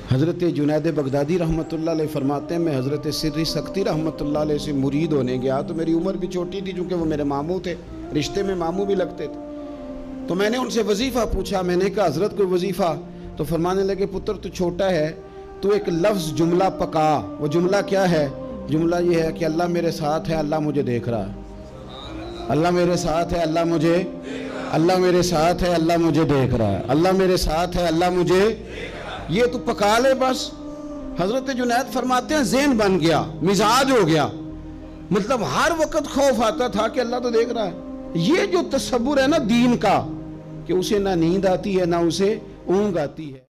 हज़रत जुनैद बगदादी रहमतुल्लाह अलैह फरमाते हैं, मैं हज़रत सिर्री सक्ती रहमतुल्लाह अलैह से मुरीद होने गया तो मेरी उम्र भी छोटी थी, चूँकि वो मेरे मामू थे, रिश्ते में मामू भी लगते थे। तो मैंने उनसे वजीफ़ा पूछा, मैंने कहा हज़रत कोई वजीफ़ा? तो फरमाने लगे, पुत्र तू छोटा है, तो एक लफ्ज़ जुमला पका। वो जुमला क्या है? जुमला ये है कि अल्लाह मेरे साथ है, अल्लाह मुझे देख रहा है। अल्लाह मेरे साथ है, अल्लाह मुझे, अल्लाह मेरे साथ है, अल्लाह मुझे देख रहा है। अल्लाह मेरे साथ है, अल्लाह मुझे, ये तो पका ले बस। हजरत जुनैद फरमाते हैं ज़हन बन गया, मिजाज हो गया, मतलब हर वक्त खौफ आता था कि अल्लाह तो देख रहा है। ये जो तसव्वुर है ना दीन का, कि उसे ना नींद आती है ना उसे ऊँघ आती है।